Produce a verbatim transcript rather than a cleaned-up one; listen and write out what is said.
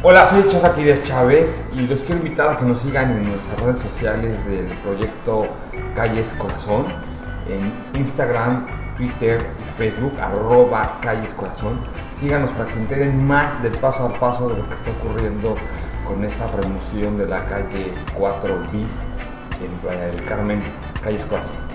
Hola, soy Chef Aquiles Chávez y los quiero invitar a que nos sigan en nuestras redes sociales del proyecto Calles Corazón, en Instagram, Twitter y Facebook, arroba Calles Corazón. Síganos para que se enteren más del paso a paso de lo que está ocurriendo con esta remoción de la calle cuatro bis en Playa del Carmen, Calles Corazón.